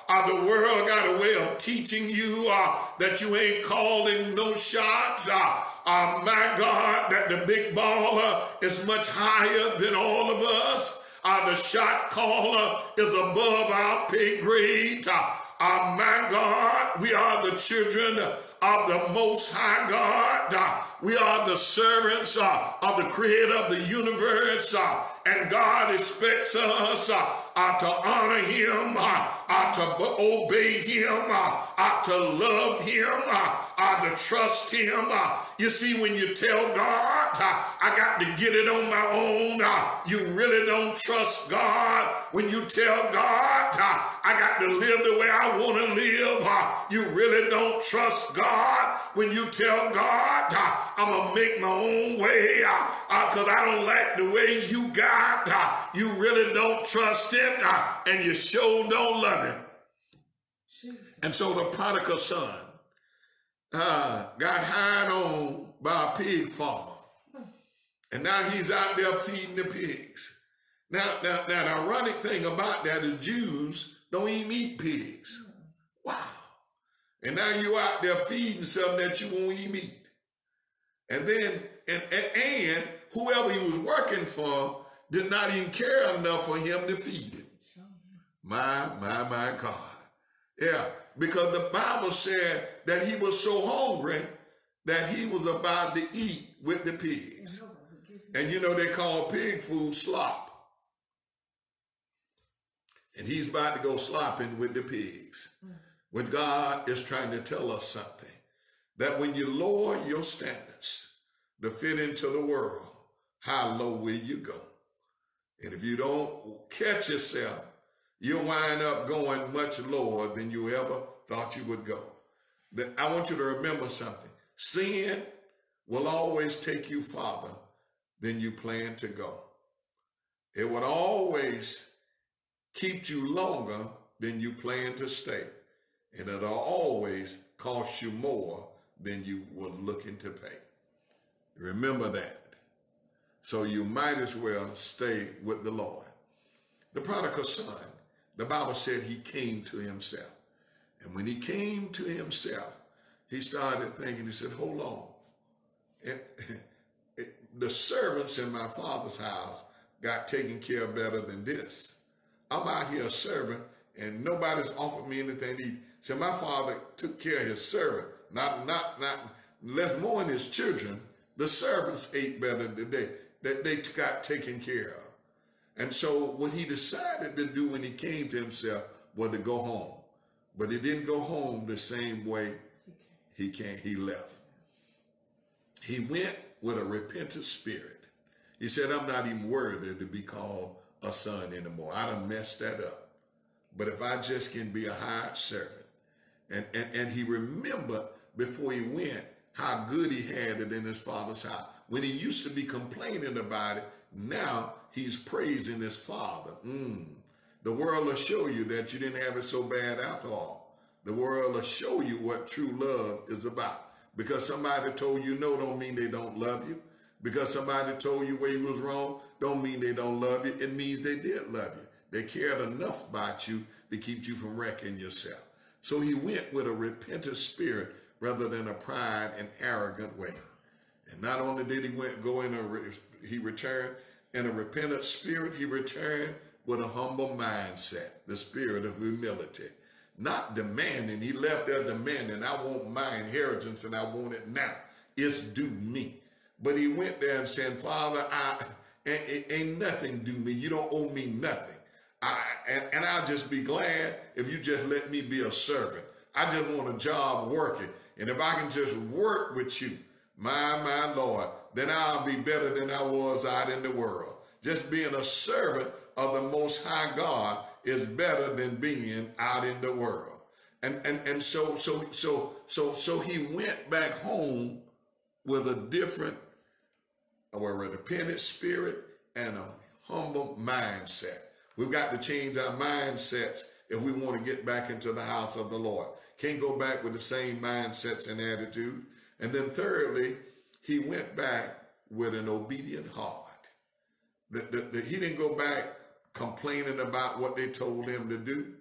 Speaker 2: The world got a way of teaching you that you ain't calling no shots. My God, that the big baller is much higher than all of us. The shot caller is above our pay grade. My God, we are the children of the Most High God. We are the servants of the Creator of the universe. And God expects us to honor Him, to obey Him, to love Him, to trust Him. You see, when you tell God, I got to get it on my own, you really don't trust God. When you tell God, I got to live the way I want to live, you really don't trust God. When you tell God, I'm going to make my own way because I don't like the way you got, you really don't trust Him, and you sure don't love Him. Jesus. And so the prodigal son got hired on by a pig farmer. And now he's out there feeding the pigs. Now, the ironic thing about that is Jews don't even eat pigs. Wow. And now you're out there feeding something that you won't even eat. And then, and whoever he was working for did not even care enough for him to feed him. My God. Yeah, because the Bible said that he was so hungry that he was about to eat with the pigs. And you know they call pig food slop. And he's about to go slopping with the pigs. When God is trying to tell us something, that when you lower your standards to fit into the world, how low will you go? And if you don't catch yourself, you'll wind up going much lower than you ever thought you would go. I want you to remember something. Sin will always take you farther than you plan to go. It would always keep you longer than you plan to stay. And it'll always cost you more than you were looking to pay. Remember that. So you might as well stay with the Lord. The prodigal son, the Bible said he came to himself. And when he came to himself, he started thinking, he said, hold on. The servants in my father's house got taken care of better than this. I'm out here a servant and nobody's offered me anything to eat. So my father took care of his servant, not less more than his children. The servants ate better than they got taken care of. And so what he decided to do when he came to himself was to go home. But he didn't go home the same way he left. He went with a repentant spirit. He said, I'm not even worthy to be called a son anymore. I done messed that up. But if I just can be a hired servant. And he remembered before he went how good he had it in his father's house. When he used to be complaining about it, now he's praising his father. The world will show you that you didn't have it so bad after all. The world will show you what true love is about. Because somebody told you no don't mean they don't love you. Because somebody told you where you was wrong don't mean they don't love you. It means they did love you. They cared enough about you to keep you from wrecking yourself. So he went with a repentant spirit rather than a pride and arrogant way. And not only did he returned in a repentant spirit, he returned with a humble mindset, the spirit of humility. Not demanding. He left there demanding, I want my inheritance and I want it now. It's due me. But he went there and said, Father, ain't nothing due me. You don't owe me nothing. And I'll just be glad if you just let me be a servant. I just want a job working. And if I can just work with you, my Lord, then I'll be better than I was out in the world. Just being a servant of the Most High God is better than being out in the world. And so he went back home with a repentant spirit and a humble mindset. We've got to change our mindsets if we want to get back into the house of the Lord. Can't go back with the same mindsets and attitude. And then thirdly, he went back with an obedient heart. He didn't go back complaining about what they told him to do.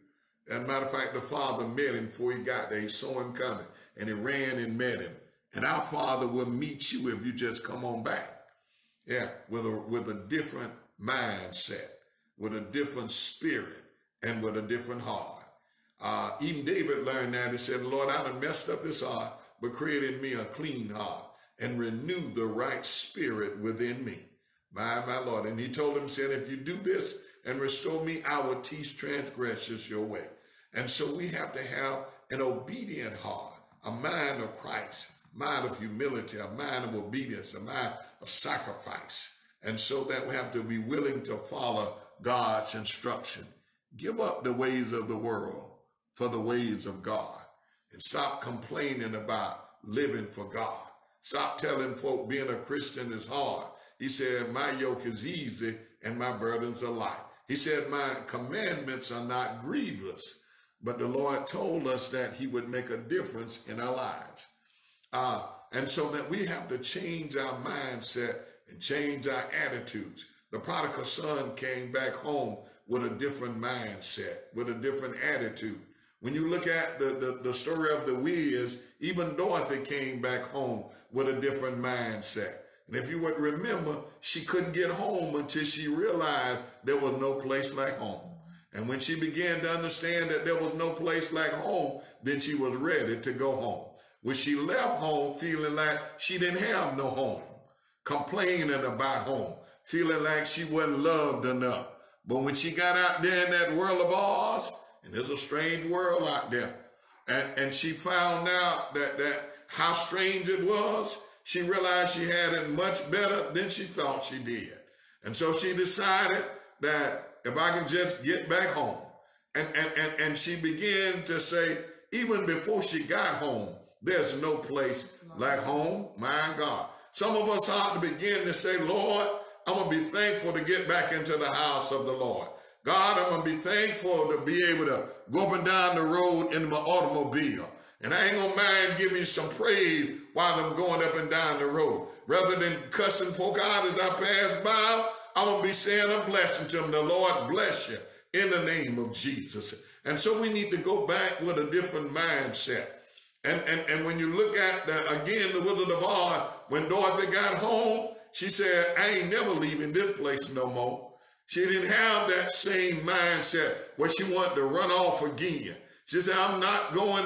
Speaker 2: As a matter of fact, the Father met him before he got there. He saw him coming, and he ran and met him. And our Father will meet you if you just come on back. Yeah, with a different mindset, with a different spirit, and with a different heart. Even David learned that. He said, Lord, I done messed up this heart, but create in me a clean heart and renew the right spirit within me. My Lord. And he told him, saying, if you do this and restore me, I will teach transgressions your way. And so we have to have an obedient heart, a mind of Christ, mind of humility, a mind of obedience, a mind of sacrifice. And so that we have to be willing to follow God's instruction. Give up the ways of the world for the ways of God. And stop complaining about living for God. Stop telling folk being a Christian is hard. He said, my yoke is easy and my burdens are light. He said, my commandments are not grievous. But the Lord told us that he would make a difference in our lives. And so that we have to change our mindset and change our attitudes. The prodigal son came back home with a different mindset, with a different attitude. When you look at the story of the Wiz, even Dorothy came back home with a different mindset. And if you would remember, she couldn't get home until she realized there was no place like home. And when she began to understand that there was no place like home, then she was ready to go home. When she left home feeling like she didn't have no home, complaining about home, feeling like she wasn't loved enough. But when she got out there in that world of ours, and there's a strange world out there, and she found out that how strange it was, she realized she had it much better than she thought she did. And so she decided that if I can just get back home, and she began to say, even before she got home, there's no place like home, my God. Some of us ought to begin to say, Lord, I'm going to be thankful to get back into the house of the Lord. God, I'm going to be thankful to be able to go up and down the road in my automobile. And I ain't going to mind giving you some praise while I'm going up and down the road. Rather than cussing folk out as I pass by, I'm going to be saying a blessing to them. The Lord bless you in the name of Jesus. And so we need to go back with a different mindset. And when you look at, again, the Wizard of Oz, when Dorothy got home, she said, I ain't never leaving this place no more. She didn't have that same mindset where she wanted to run off again. She said, I'm not going,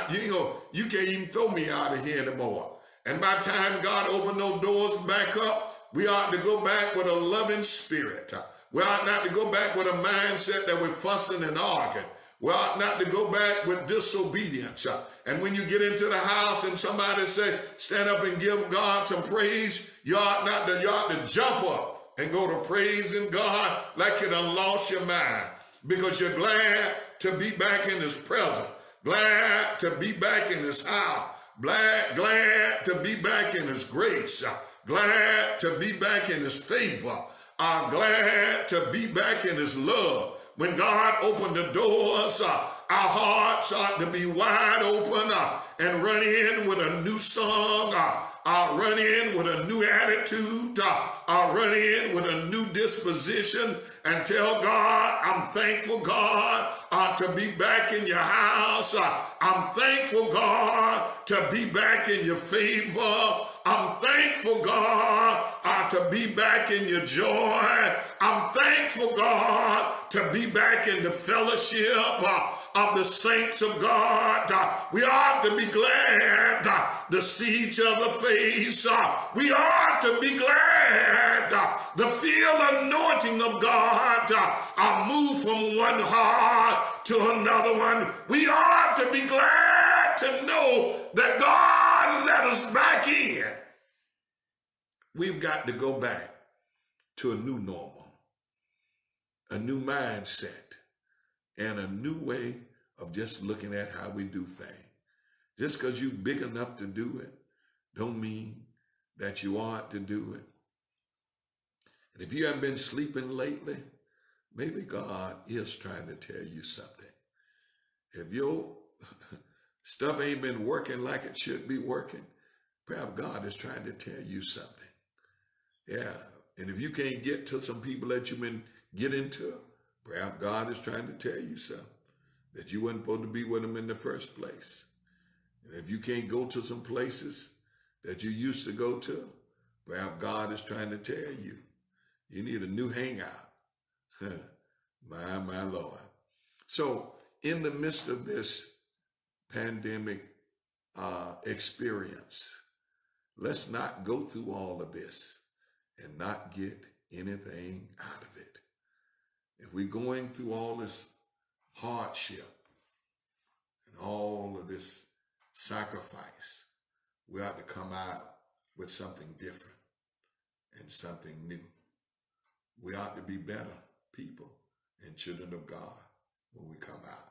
Speaker 2: you can't even throw me out of here anymore. And by the time God opened those doors back up, we ought to go back with a loving spirit. We ought not to go back with a mindset that we're fussing and arguing. We ought not to go back with disobedience. And when you get into the house and somebody say, stand up and give God some praise, you ought to jump up and go to praising God like you done lost your mind, because you're glad to be back in his presence, glad to be back in his house, glad to be back in his grace, glad to be back in his favor, glad to be back in his love. When God opened the doors, our hearts ought to be wide open and run in with a new song, run in with a new attitude, run in with a new disposition, and tell God, I'm thankful, God, to be back in your house. I'm thankful, God, to be back in your favor. I'm thankful, God, to be back in your joy. I'm thankful, God, to be back in the fellowship of the saints of God. We ought to be glad to see each other face. We ought to be glad to feel the anointing of God. Move from one heart to another one. We ought to be glad to know that God let us back in. We've got to go back to a new normal, a new mindset, and a new way of just looking at how we do things. Just because you're big enough to do it, don't mean that you ought to do it. And if you haven't been sleeping lately, maybe God is trying to tell you something. If your stuff ain't been working like it should be working, perhaps God is trying to tell you something. Yeah, and if you can't get to some people that you've been getting to, perhaps God is trying to tell you something. that you weren't supposed to be with them in the first place. And if you can't go to some places that you used to go to, perhaps God is trying to tell you, you need a new hangout. My Lord. So in the midst of this pandemic experience, let's not go through all of this and not get anything out of it. If we're going through all this hardship and all of this sacrifice, we ought to come out with something different and something new. We ought to be better people and children of God when we come out.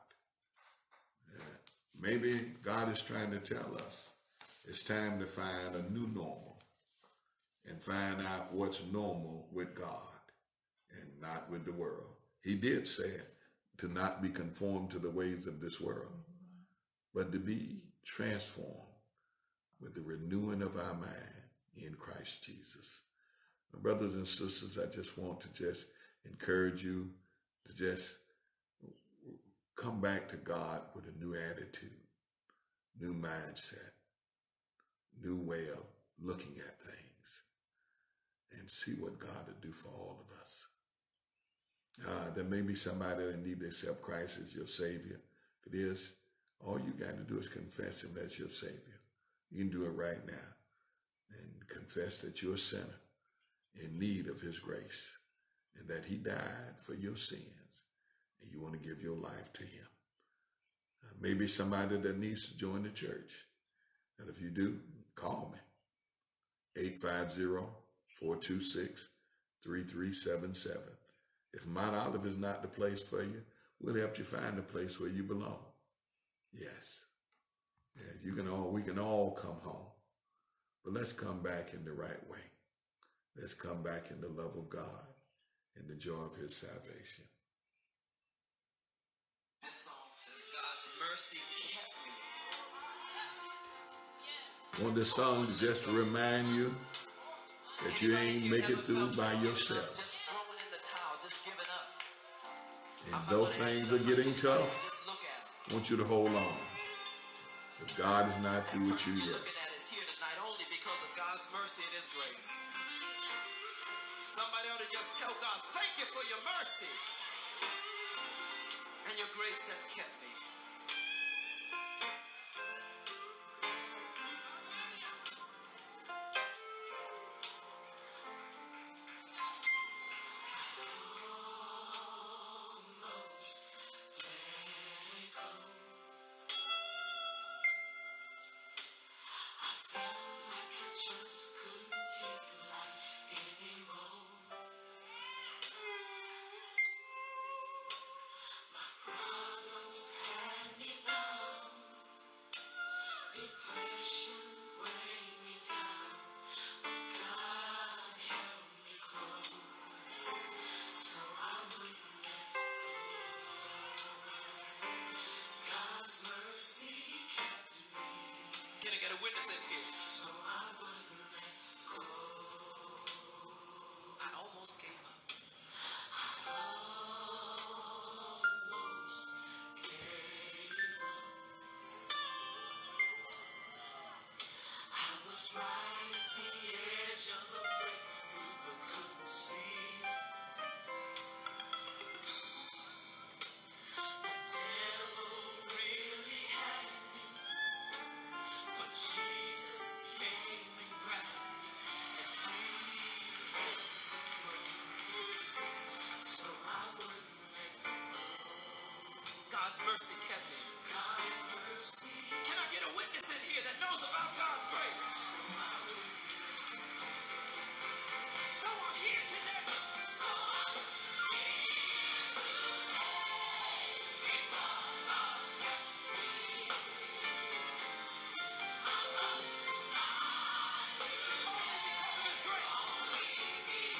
Speaker 2: Maybe God is trying to tell us it's time to find a new normal and find out what's normal with God and not with the world. He did say to not be conformed to the ways of this world, but to be transformed with the renewing of our mind in Christ Jesus. My brothers and sisters, I just want to just encourage you to just come back to God with a new attitude, new mindset, new way of looking at things, and see what God will do for all of us. There may be somebody that needs to accept Christ as your Savior. If it is, all you got to do is confess Him as your Savior. You can do it right now and confess that you're a sinner in need of His grace and that He died for your sins and you want to give your life to Him. Maybe somebody that needs to join the church. And if you do, call me. 850-426-3377. If Mount Olive is not the place for you, we'll help you find a place where you belong. Yes. Yeah, we can all come home. But let's come back in the right way. Let's come back in the love of God and the joy of His salvation.
Speaker 3: This song says God's mercy kept me.
Speaker 2: I want this song to just remind you that you ain't make it through by yourself.
Speaker 3: Just throwing in the towel, just giving up.
Speaker 2: And though things are getting tough, I want you to hold on. Because God is not through with you yet.
Speaker 3: Looking at us here tonight only because of God's mercy and His grace. Somebody ought to just tell God, thank you for your mercy and your grace that kept me. Can I get a witness in here? So I wouldn't let go. I almost gave up. I was right at the edge of the breakthrough, but couldn't see it. The devil really had me, but Jesus came and grabbed me, and He so I wouldn't let go. God's mercy kept me. God's mercy. Can I get a witness in here that knows about God's grace? So I'm here today. So I'm only because of His grace.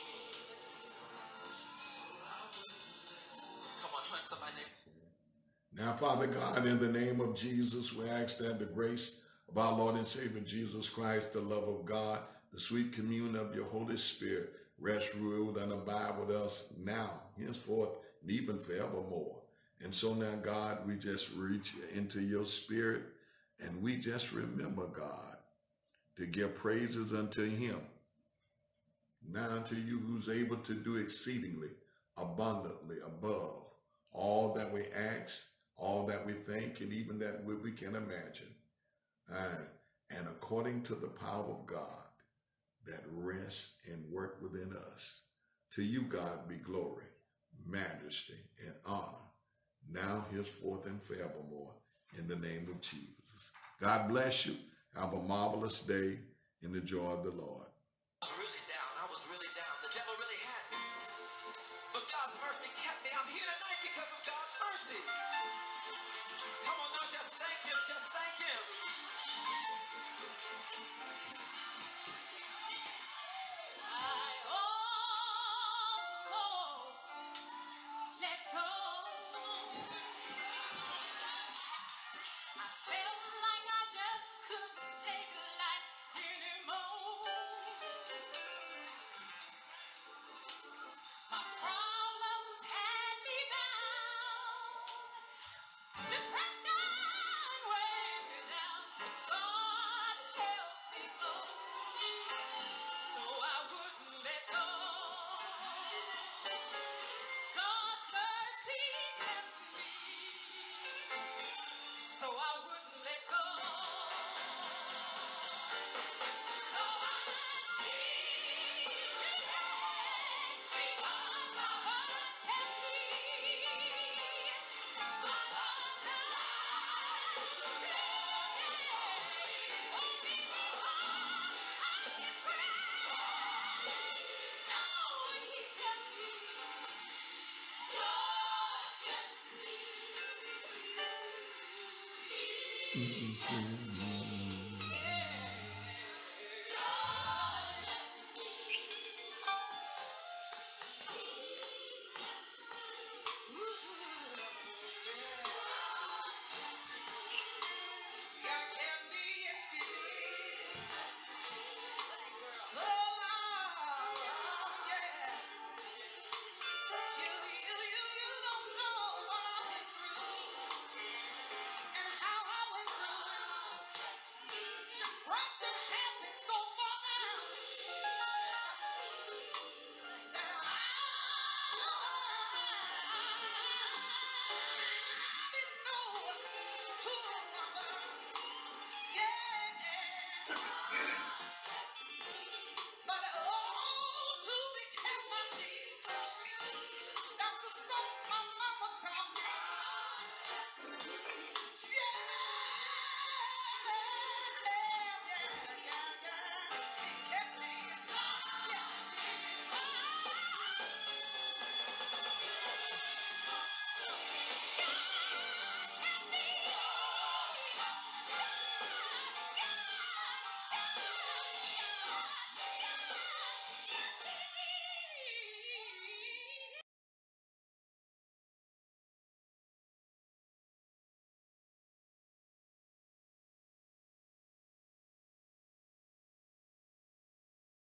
Speaker 3: Come on, hunt somebody next.
Speaker 2: Now, Father God, in the name of Jesus, we ask that the grace of our Lord and Savior Jesus Christ, the love of God, the sweet communion of your Holy Spirit rest, rule, and abide with us now, henceforth, and even forevermore. And so now, God, we just reach into your spirit and we just remember, God, to give praises unto him. Now unto you who's able to do exceedingly, abundantly, above all that we ask, all that we think, and even that we can imagine. And according to the power of God that rests and work within us. To you, God, be glory, majesty, and honor, now, henceforth, and forevermore, in the name of Jesus. God bless you. Have a marvelous day in the joy of the Lord.
Speaker 3: I was really down. The devil really had me. But God's mercy kept me. I'm here tonight because of God's mercy. Come on now, just thank him. Just thank him. I almost let go. I felt like I just couldn't take life anymore. My problems had me bound. Depression weighed me down. But God helped me go. So I wouldn't let go. God's mercy kept me. So I wouldn't let go. So I keep because God kept me. That's the song my mama taught me.